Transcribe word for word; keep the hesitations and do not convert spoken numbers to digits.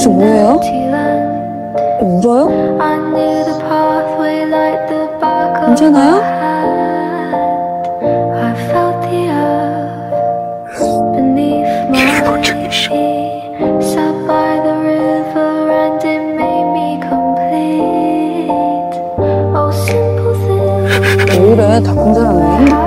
혹시 뭐예요? 울어요? 괜찮아요? 왜 이래? 다 큰절하네.